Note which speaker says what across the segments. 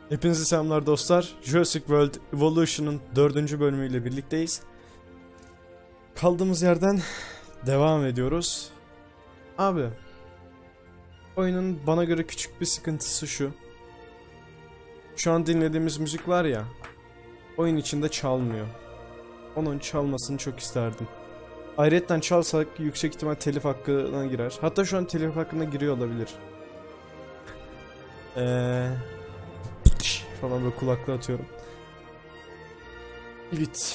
Speaker 1: Hepinize selamlar dostlar. Jurassic World Evolution'ın 4. bölümüyle birlikteyiz. Kaldığımız yerden devam ediyoruz. Abi, oyunun bana göre küçük bir sıkıntısı şu. Şu an dinlediğimiz müzik var ya, oyun içinde çalmıyor. Onun çalmasını çok isterdim. Ayrıca çalsak yüksek ihtimal telif hakkına girer. Hatta şu an telif hakkına giriyor olabilir. Falan böyle kulaklığı atıyorum. Evet.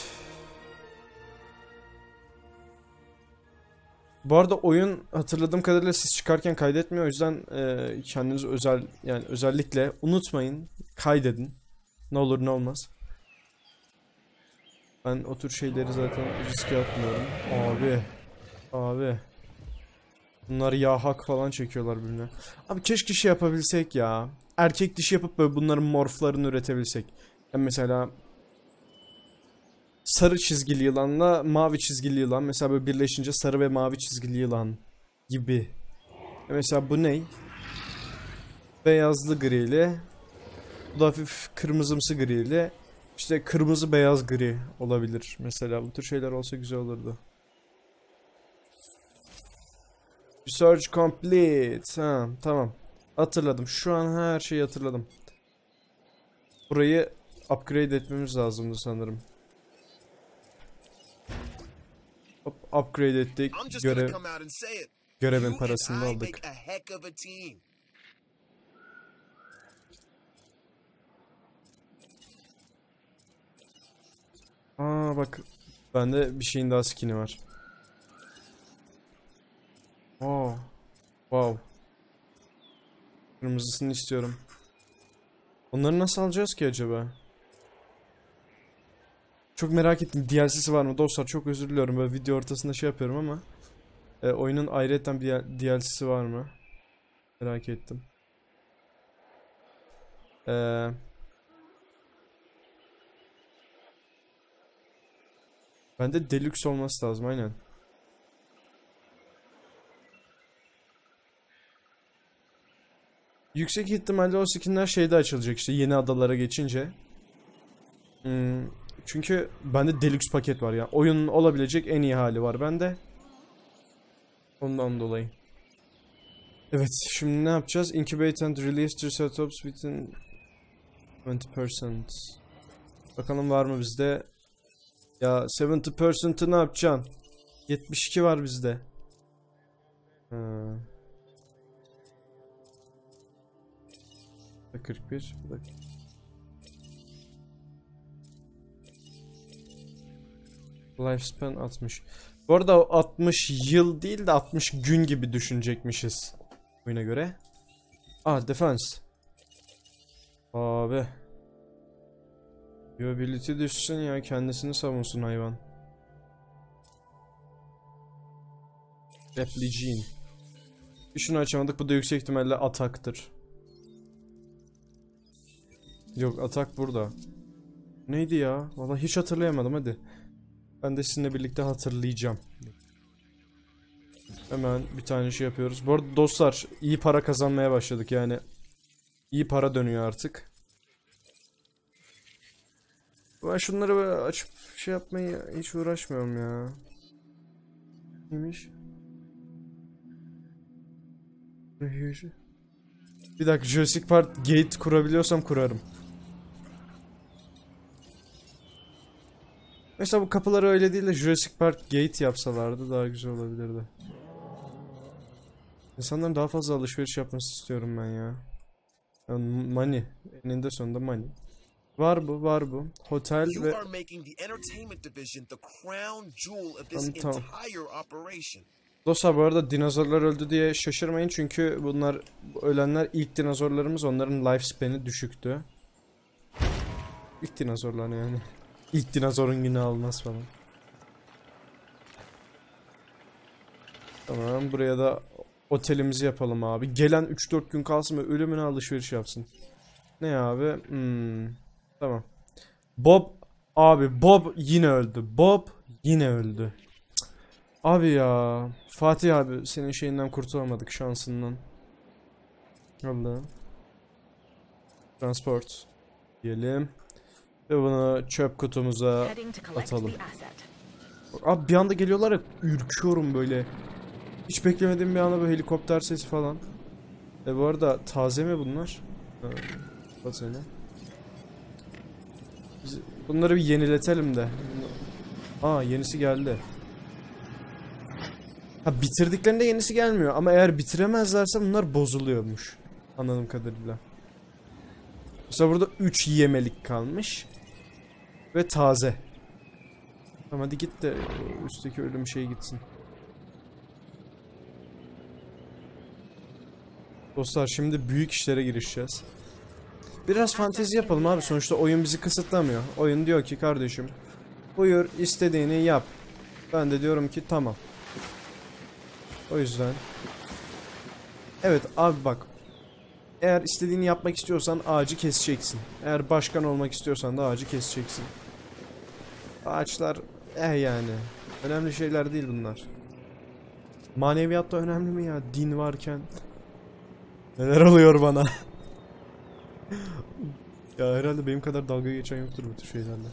Speaker 1: Bu arada oyun hatırladığım kadarıyla siz çıkarken kaydetmiyor. O yüzden kendiniz özellikle unutmayın. Kaydedin. Ne olur ne olmaz. Ben o tür şeyleri zaten riske atmıyorum. Abi. Bunlar yağ hak falan çekiyorlar birbirine. Abi keşke şey yapabilsek ya. Erkek dişi yapıp böyle bunların morflarını üretebilsek. Yani mesela sarı çizgili yılanla mavi çizgili yılan. Mesela böyle birleşince sarı ve mavi çizgili yılan gibi. Mesela bu ne? Beyazlı griyle. Bu da hafif kırmızımsı griyle. İşte kırmızı beyaz gri olabilir. Mesela bu tür şeyler olsa güzel olurdu. Research complete. Ha, tamam. Hatırladım. Şu an her şeyi hatırladım. Burayı upgrade etmemiz lazımdı sanırım. Hop, upgrade ettik. Görevin parasını aldık. Aa bak. Bende bir şeyin daha skin'i var. Oo. Wow. Kırmızısını istiyorum. Onları nasıl alacağız ki acaba? Çok merak ettim. DLC'si var mı? Dostlar çok özür diliyorum. Böyle video ortasında şey yapıyorum ama oyunun ayrıyeten bir DLC'si var mı? Merak ettim. Bende Deluxe olması lazım aynen. Yüksek ihtimalle o skinler şeyde açılacak işte yeni adalara geçince. Çünkü bende Deluxe paket var ya. Oyunun olabilecek en iyi hali var bende. Ondan dolayı. Evet, şimdi ne yapacağız? Incubate and release triceratops within 20%. Bakalım var mı bizde? Ya 70%'ı ne yapacaksın? 72 var bizde. Ha. 41. Lifespan 60. Bu arada 60 yıl değil de 60 gün gibi düşünecekmişiz. Oyuna göre. Defense. Abi. Ability düşsün ya, kendisini savunsun hayvan. Replicine. Şunu açamadık, bu da yüksek ihtimalle ataktır. Yok, atak burada. Neydi ya? Vallahi hiç hatırlayamadım, hadi. Ben de sizinle birlikte hatırlayacağım. Hemen bir tane şey yapıyoruz. Bu arada dostlar iyi para kazanmaya başladık yani. İyi para dönüyor artık. Ben şunları böyle açıp şey yapmayı hiç uğraşmıyorum ya. Neymiş? Bir dakika, Jurassic Park gate kurabiliyorsam kurarım. Mesela bu kapıları öyle değil de Jurassic Park gate yapsalardı daha güzel olabilirdi. İnsanların daha fazla alışveriş yapması istiyorum ben ya. Yani money. Eninde sonunda money. Var bu. Hotel ve... Tamam. Dostlar bu arada dinozorlar öldü diye şaşırmayın çünkü bunlar ölenler ilk dinozorlarımız, onların lifespan'i düşüktü. İlk dinozorlar yani. İlk dinozorun günü almaz falan. Tamam, buraya da otelimizi yapalım abi. Gelen 3-4 gün kalsın ve ölümüne alışveriş yapsın. Ne abi? Tamam. Bob yine öldü. Abi ya. Fatih abi, senin şeyinden kurtulamadık, şansından. Allah. Transport. Diyelim. Ve bunu çöp kutumuza atalım. Abi bir anda geliyorlar ya, ürküyorum böyle. Hiç beklemediğim bir anda böyle helikopter sesi falan. Bu arada taze mi bunlar? Taze ne? Bunları bir yeniletelim de. Aa, yenisi geldi. Ha, bitirdiklerinde yenisi gelmiyor ama eğer bitiremezlerse bunlar bozuluyormuş. Anladığım kadarıyla. Mesela burada 3 yemelik kalmış. Ve taze. Tamam, hadi git de üstteki ölüm şey gitsin. Dostlar, şimdi büyük işlere girişeceğiz. Biraz fantezi yapalım abi, sonuçta oyun bizi kısıtlamıyor. Oyun diyor ki kardeşim, buyur istediğini yap. Ben de diyorum ki tamam. O yüzden. Evet abi bak. Eğer istediğini yapmak istiyorsan ağacı keseceksin. Eğer başkan olmak istiyorsan da ağacı keseceksin. Ağaçlar yani. Önemli şeyler değil bunlar. Maneviyat da önemli mi ya? Din varken. Neler oluyor bana? Ya herhalde benim kadar dalga geçen yoktur bu tür şeylerle.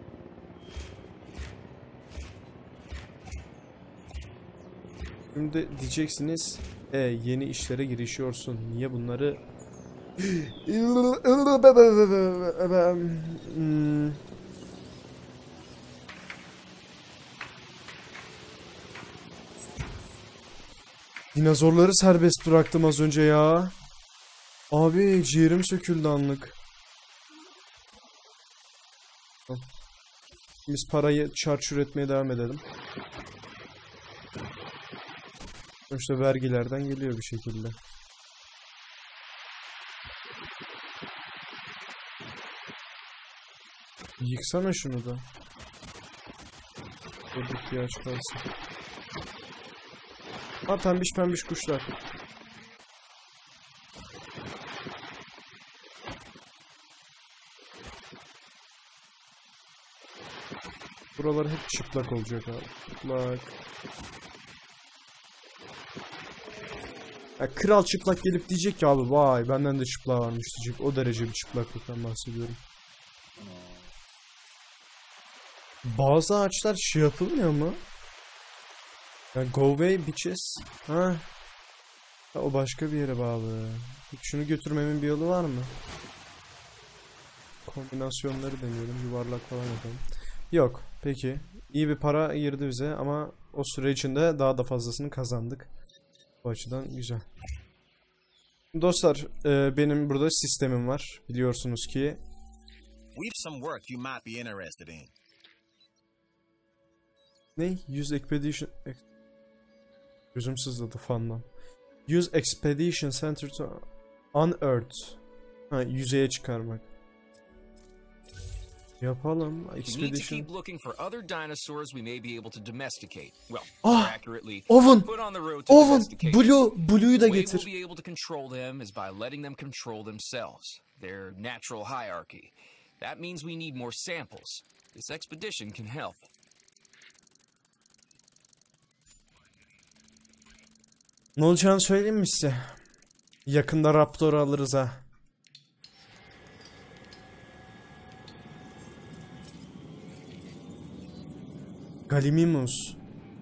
Speaker 1: Şimdi diyeceksiniz, yeni işlere girişiyorsun. Niye bunları... Dinozorları serbest bıraktım az önce ya. Abi ciğerim söküldü anlık. Biz parayı çarçur etmeye devam edelim. Sonuçta vergilerden geliyor bir şekilde. Yıksana şunu da. Burada ihtiyaç kalsın. Ha, pembiş pembiş kuşlar. Buralar hep çıplak olacak abi. Çıplak. Ya, kral çıplak gelip diyecek ki abi vay benden de çıplak varmış diyecek. O derece bir çıplaklıktan bahsediyorum. Bazı ağaçlar şey yapılmıyor mu? Ya, go away bitches. Ha. Ha, o başka bir yere bağlı. Peki şunu götürmemin bir yolu var mı? Kombinasyonları deneyelim. Yuvarlak falan yapalım. Yok. Peki. İyi bir para girdi bize ama o süre içinde daha da fazlasını kazandık. Bu açıdan güzel. Dostlar, benim burada sistemim var. Biliyorsunuz ki. Ne? 100 Expedition... Gözüm sızladı fandan. Use Expedition Center to unearth. Ha, yüzeye çıkarmak. Yapalım. Expedition. Oven! Oven! Blue'yu da getir.
Speaker 2: That means we need more samples. This expedition can help.
Speaker 1: Ne olacağını söyleyeyim mi size? Yakında Raptor'u alırız ha. Gallimimus.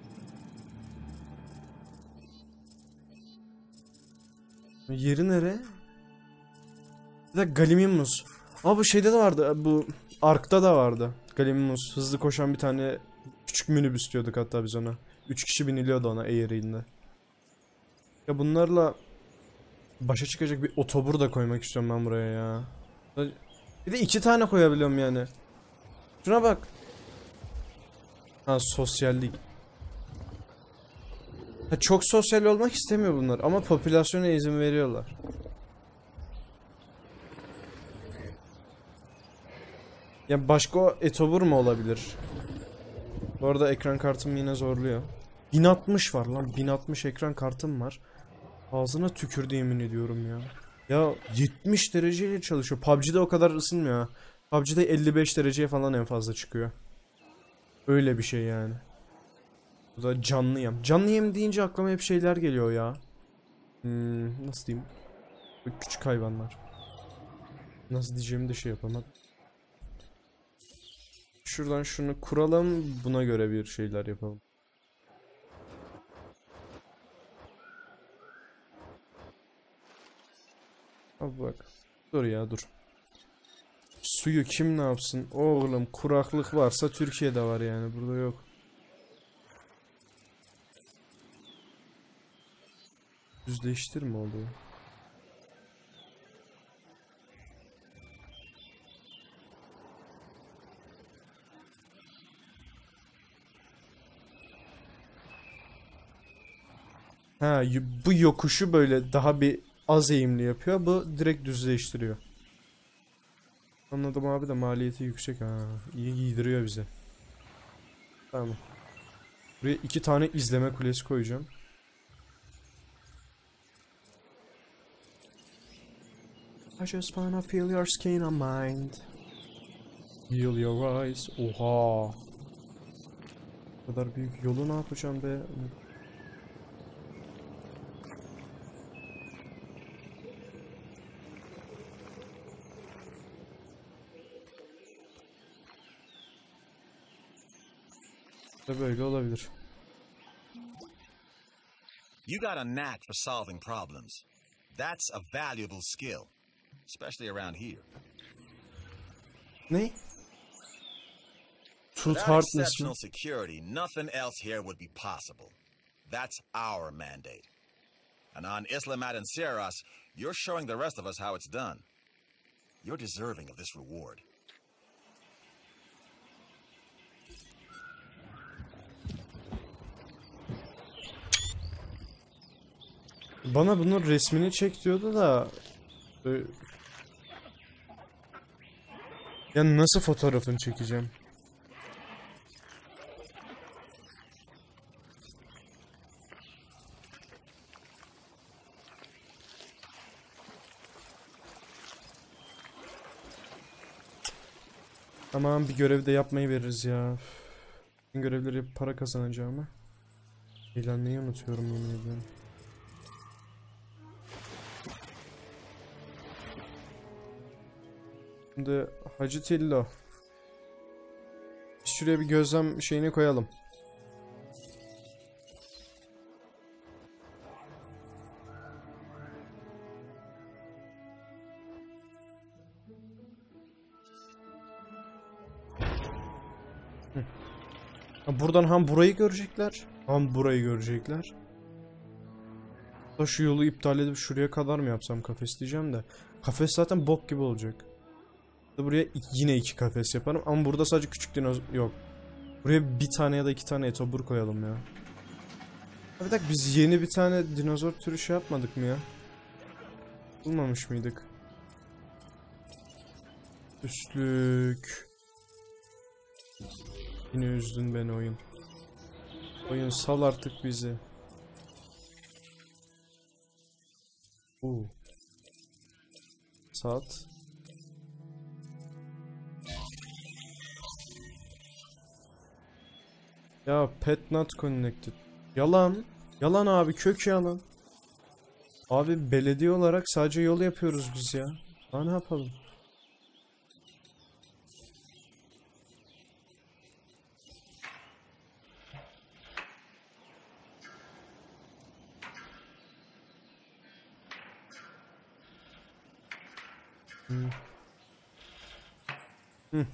Speaker 1: Yeri nere? Bir de Gallimimus. Aa, bu şeyde de vardı. Bu Ark'ta da vardı. Gallimimus. Hızlı koşan bir tane küçük minibüs diyorduk hatta biz ona. 3 kişi biniliyordu ona eğriğinde. Ya bunlarla başa çıkacak bir otobur da koymak istiyorum ben buraya ya. Bir de 2 tane koyabiliyorum yani. Şuna bak. Ha, sosyallik. Ha, çok sosyal olmak istemiyor bunlar ama popülasyona izin veriyorlar. Ya başka etobur mu olabilir? Bu arada ekran kartım yine zorluyor. 1060 var lan, 1060 ekran kartım var. Ağzına tükürdü yemin ediyorum ya. Ya 70 dereceyle çalışıyor. PUBG'de o kadar ısınmıyor. PUBG'de 55 dereceye falan en fazla çıkıyor. Öyle bir şey yani. Bu da canlı yem. Canlı yem deyince aklıma hep şeyler geliyor ya. Nasıl diyeyim? Böyle küçük hayvanlar. Nasıl diyeceğimi de şey yapamadım. Şuradan şunu kuralım. Buna göre bir şeyler yapalım. Abi bak. Dur ya dur. Suyu kim ne yapsın? Oğlum kuraklık varsa Türkiye'de var yani. Burada yok. Düzleştir mi oluyor? Ha, bu yokuşu böyle daha bir az eğimli yapıyor. Bu direkt düzleştiriyor. Anladım abi de maliyeti yüksek ha. İyi giydiriyor bize. Tamam. Buraya 2 tane izleme kulesi koyacağım. I just wanna feel your skin on mind. Feel your eyes. Oha. Bu kadar büyük yolu ne yapacağım be? Da böyle olabilir.
Speaker 3: You got a knack for solving problems. That's a valuable skill, especially around here.
Speaker 1: Ne? Truth
Speaker 3: Without
Speaker 1: Hardness
Speaker 3: exceptional
Speaker 1: mı?
Speaker 3: security, nothing else here would be possible. That's our mandate. And on Isla Madanceras, you're showing the rest of us how it's done. You're deserving of this reward.
Speaker 1: Bana bunun resmini çek diyordu da ya nasıl fotoğrafını çekeceğim? Tamam bir görev de yapmayı veririz ya. Görevleri yapıp para kazanacağımı. İlanlayı unutuyorum yemin ediyorum. Şimdi Hacı Tillo. Şuraya bir gözlem şeyini koyalım. Buradan hem burayı görecekler, hem burayı görecekler. Da şu yolu iptal edip şuraya kadar mı yapsam kafes diyeceğim de. Kafes zaten bok gibi olacak. Buraya yine 2 kafes yaparım ama burada sadece küçük dinozor yok. Buraya bir tane ya da 2 tane etobur koyalım ya. Bir dakika biz yeni bir tane dinozor türü şey yapmadık mı ya? Bulmamış mıydık? Üstlük. Yine üzdün beni oyun. Oyun sal artık bizi. Saat. Ya pet not connected. Yalan. Yalan abi, kök yalan. Abi belediye olarak sadece yol yapıyoruz biz ya. Daha ne yapalım? Hı.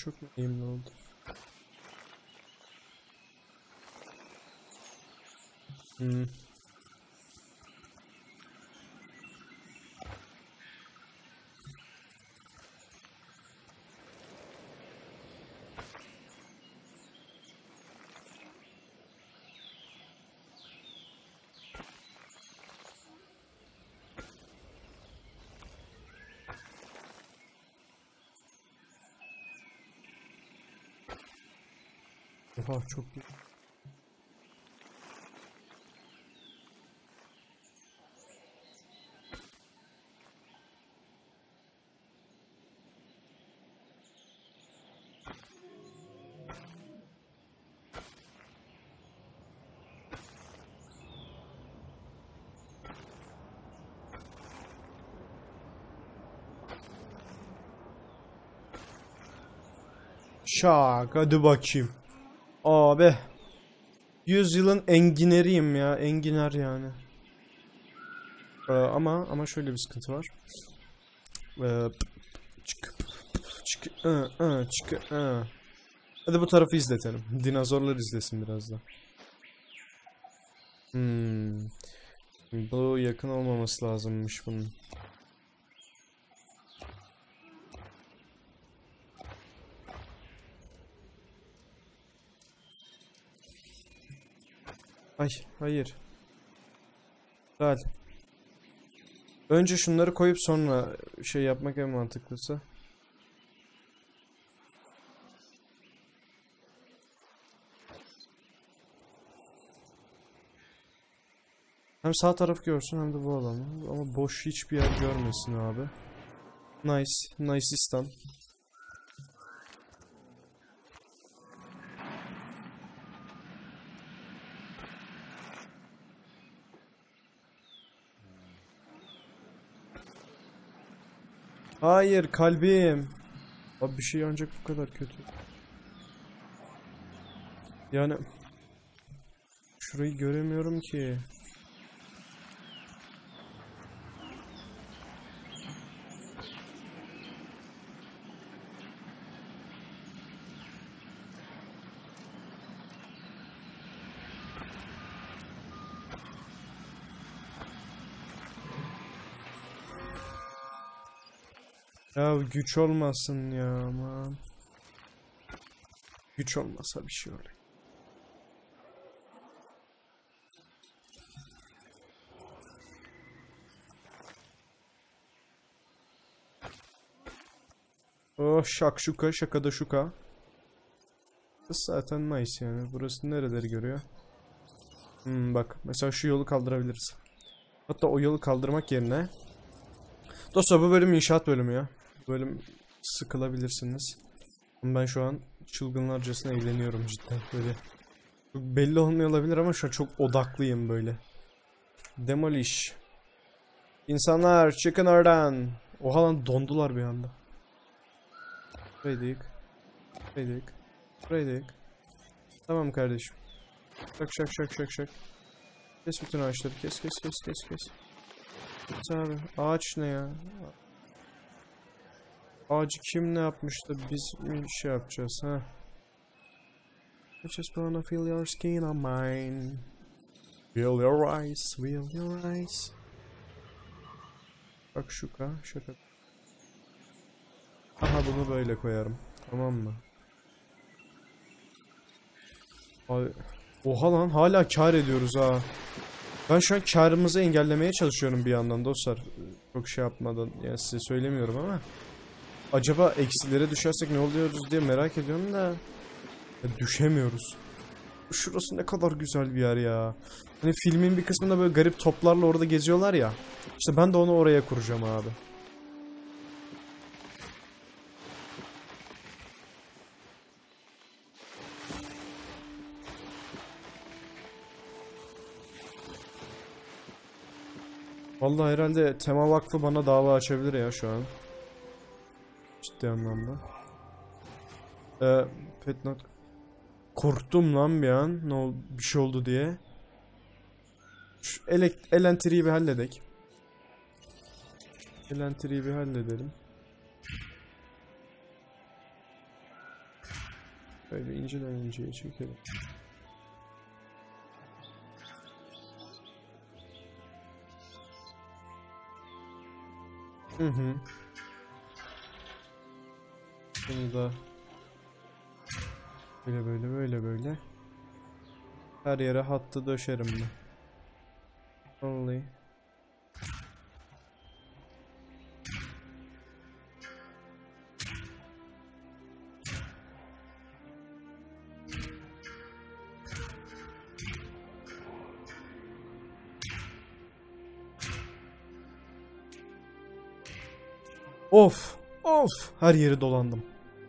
Speaker 1: çok mu eğimli oldu? Oha çok iyi. Şak hadi bakayım. Abi 100 yılın engineriyim ya, enginar yani. Ama şöyle bir sıkıntı var. Çık çık çık. Hadi bu tarafı izletelim. Dinozorlar izlesin biraz da. Bu yakın olmaması lazımmış bunun. Ay hayır. Gel. Önce şunları koyup sonra şey yapmak en mantıklısı. Hem sağ taraf görsün hem de bu alanı. Ama boş hiçbir yer görmesin abi. Nice. Niceistan. Hayır kalbim. Abi bir şey ancak bu kadar kötü. Yani şurayı göremiyorum ki. Ya güç olmasın ya aman. Güç olmasa bir şey olur. Oh şakşuka şakada şuka. Zaten nice yani. Burası nereleri görüyor? Bak mesela şu yolu kaldırabiliriz. Hatta o yolu kaldırmak yerine. Dostlar bu bölüm inşaat bölümü ya. Bu bölüm sıkılabilirsiniz. Ben şu an çılgınlarcasına eğleniyorum cidden böyle. Çok belli olmuyor olabilir ama şu an çok odaklıyım böyle. Demolish. İnsanlar çıkın oradan. Oha lan dondular bir anda. Burayı Burayı Tamam kardeşim. Şak. Kes bütün ağaçları. Kes. Kes abi. Ağaç ne ya? Ağacı kim ne yapmıştı? Biz mi şey yapacağız ha? I just wanna feel your skin on mine. Feel your eyes. Bak şaka. Aha bunu böyle koyarım. Tamam mı? Ay, oha lan hala kar ediyoruz ha. Ben şu an karımızı engellemeye çalışıyorum bir yandan dostlar. Çok şey yapmadan yani size söylemiyorum ama. Acaba eksilere düşersek ne oluyoruz diye merak ediyorum da. Ya düşemiyoruz. Şurası ne kadar güzel bir yer ya. Hani filmin bir kısmında böyle garip toplarla orada geziyorlar ya. İşte ben de onu oraya kuracağım abi. Vallahi herhalde Tema Vakfı bana dava açabilir ya şu an. Ciddi anlamda. Pet not. Korktum lan bir an. Ne oldu, bir şey oldu diye. Şu elektriği bir halledek. Elektriği bir halledelim. Böyle inceden inceye çekelim. Hı hı. Bunu da böyle. Her yere hattı döşerim ben. Vallahi. Of, her yeri dolandım.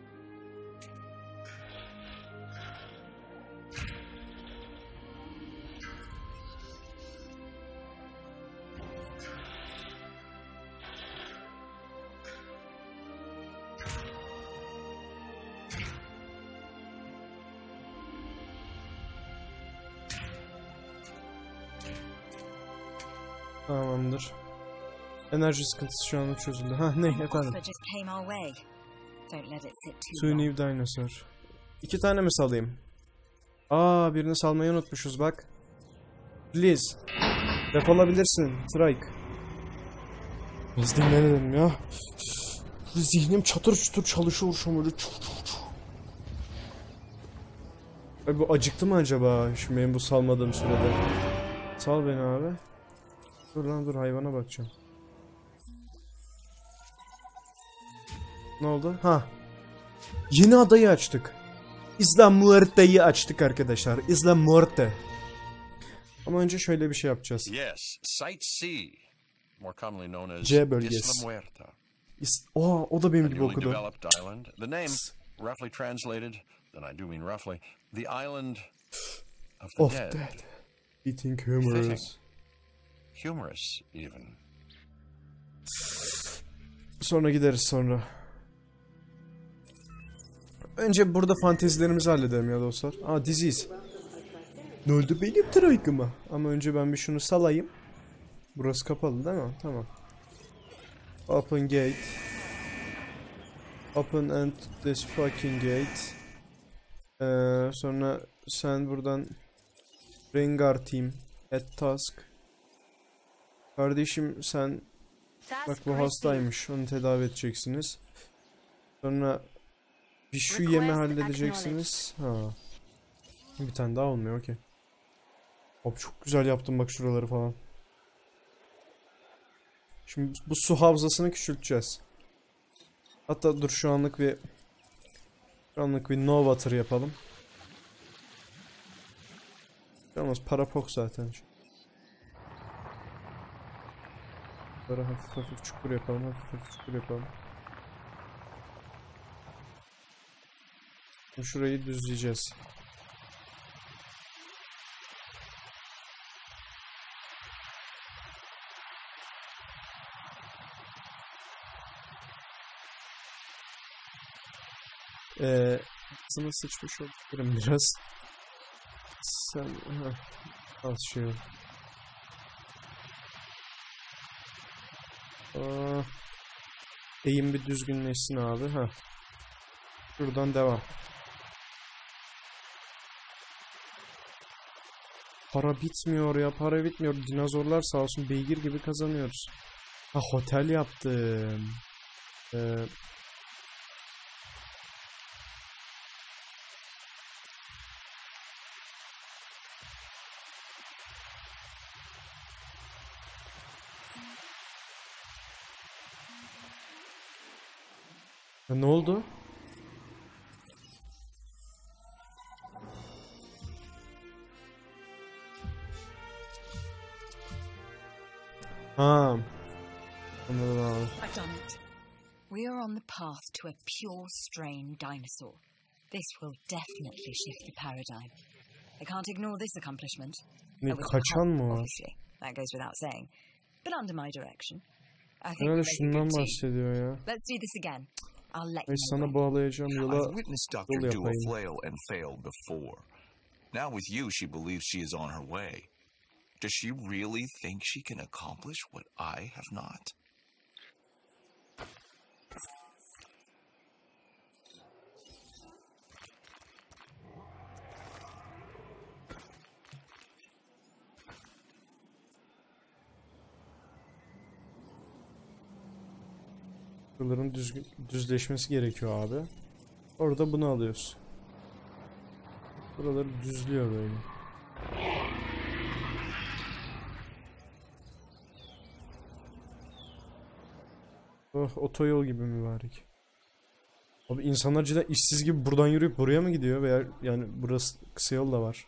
Speaker 1: Tamamdır. Enerji sıkıntısı şu anda çözüldü. Ha ne efendim? Two new dinosaur. 2 tane mi salayım? Aa, birini salmayı unutmuşuz bak. Please. Defolabilirsin. Trike. Biz dinlenelim ya. Zihnim çatır çutur çalışıyor şu an böyle. Abi bu acıktı mı acaba? Şimdi benim bu salmadığım sürede. Sal beni abi. Dur lan dur, hayvana bakacağım. Ne oldu? Ha. Yeni adayı açtık. Isla Muerte'yi açtık arkadaşlar. Isla Muerte. Ama önce şöyle bir şey yapacağız.
Speaker 3: Yes, Site C, more commonly known as
Speaker 1: C bölgesi.
Speaker 3: Isla Muerta.
Speaker 1: O da benim
Speaker 3: A
Speaker 1: gibi
Speaker 3: newly
Speaker 1: okudu.
Speaker 3: developed island. The name, roughly translated, and I do mean roughly, the island of the dead.
Speaker 1: Eating humorous.
Speaker 3: Humorous, even.
Speaker 1: Sonra gideriz sonra. Önce burada fantezilerimizi halledelim ya dostlar. Aa, disease. Ne oldu benim trike'ıma? Ama önce ben bir şunu salayım. Burası kapalı değil mi? Tamam. Open gate. Open and this fucking gate. Sonra sen buradan Rengar team at task. Kardeşim sen bak bu hastaymış. Onu tedavi edeceksiniz. Sonra bir şu yeme halledeceksiniz. Ha. Bir tane daha olmuyor, okey. Abi çok güzel yaptım bak şuraları falan. Şimdi bu su havzasını küçülteceğiz. Hatta dur şu anlık bir no water yapalım. Yalnız para pok zaten. Böyle hafif çukur yapalım, hafif çukur yapalım. Şurayı düzleyeceğiz. Sana sıçmış olabilirim biraz. Sen az şey ol. Eğim bir düzgünleşsin abi. Ha. Şuradan devam. Para bitmiyor ya, para bitmiyor. Dinozorlar sağ olsun beygir gibi kazanıyoruz. Ha, otel yaptım. Ya ne oldu? Ha. Anladım abi.
Speaker 4: I've done it. We are on the path to a pure strain dinosaur. This will definitely shift the paradigm. I can't ignore this accomplishment.
Speaker 1: Ne kaçan mı var?
Speaker 4: Obviously, that goes without saying. But under my direction. I think
Speaker 1: Herhalde
Speaker 4: we make a
Speaker 1: şundan
Speaker 4: good team.
Speaker 1: bahsediyor ya.
Speaker 4: Let's do this again. I'll let
Speaker 1: Ay
Speaker 4: you
Speaker 1: sana
Speaker 4: know.
Speaker 1: bağlayacağım yola
Speaker 5: I've witnessed
Speaker 1: yol
Speaker 5: Dr. do a
Speaker 1: yapayım.
Speaker 5: flail and failed before. Now with you, she believes she is on her way. Does she really think she can accomplish what I have not?
Speaker 1: Buraların düzleşmesi gerekiyor abi. Orada bunu alıyorsun. Buraları düzlüyor böyle. Oh, otoyol gibi mübarek. Abi insanlar cidden işsiz gibi buradan yürüyüp buraya mı gidiyor veya yani burası kısa yol da var.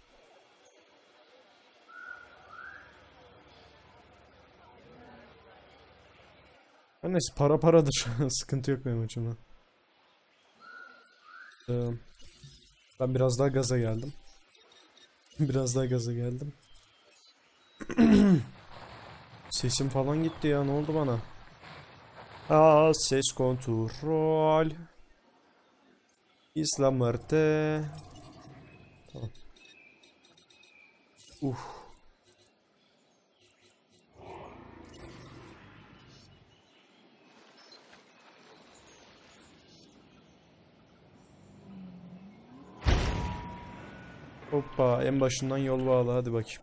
Speaker 1: Her neyse para paradır. Sıkıntı yok benim açımdan. Ben biraz daha gaza geldim. Biraz daha gaza geldim. Sesim falan gitti ya, ne oldu bana? Aa, ses kontrol. İsla muerte. Tamam. Hoppa, en başından yol bağla, hadi bakayım.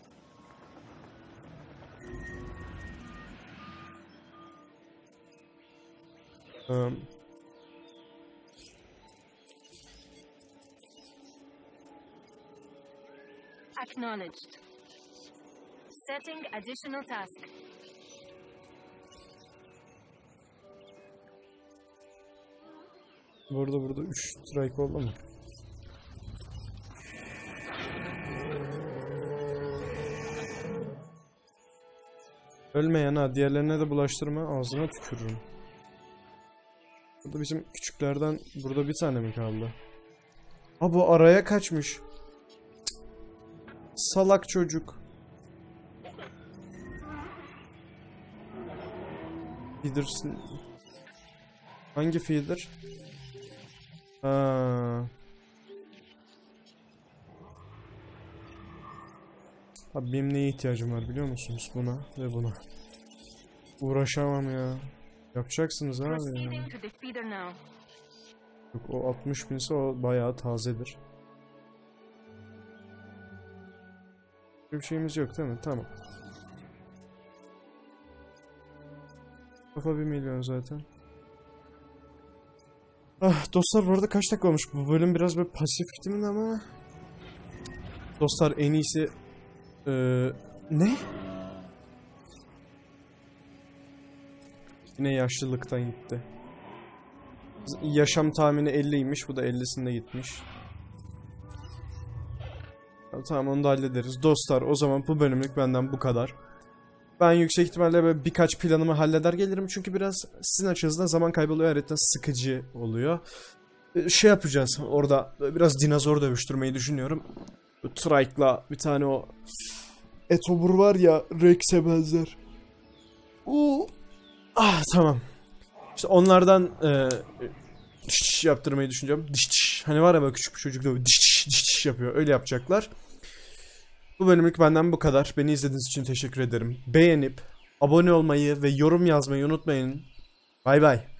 Speaker 6: Acknowledged. Setting additional task.
Speaker 1: Burada 3 strike oldu mu? Ölmeyen ha, diğerlerine de bulaştırma, ağzına tükürürüm. Burada bizim küçüklerden burada bir tane mi kaldı? Ha, bu araya kaçmış. Cık. Salak çocuk. Feeder'sin. Hangi feeder? Ha. Abi benim neye ihtiyacım var biliyor musunuz? Buna ve buna. Uğraşamam ya. Yapacaksınız abi ya.
Speaker 6: Proceeding to the feeder now.
Speaker 1: Yok, o 60 binse o bayağı tazedir. Bir şeyimiz yok değil mi? Tamam. Kafa 1 milyon zaten. Ah dostlar, bu arada kaç dakika olmuş? Bu bölüm biraz böyle pasif değil mi ama? Dostlar en iyisi... ne? Yine yaşlılıktan gitti. Yaşam tahmini 50'ymiş. Bu da 50'sinde gitmiş. Tamam, onu da hallederiz. Dostlar o zaman bu bölümlük benden bu kadar. Ben yüksek ihtimalle böyle birkaç planımı halleder gelirim. Çünkü biraz sizin açınızdan zaman kaybı oluyor. Ayrıca sıkıcı oluyor. Şey yapacağız. Orada biraz dinozor dövüştürmeyi düşünüyorum. Trike'la bir tane o etobur var ya, Rex'e benzer. Tamam. İşte onlardan yaptırmayı düşüneceğim. Hani var ya böyle küçük bir çocuk da yapıyor. Öyle yapacaklar. Bu bölümlük benden bu kadar. Beni izlediğiniz için teşekkür ederim. Beğenip abone olmayı ve yorum yazmayı unutmayın. Bay bay.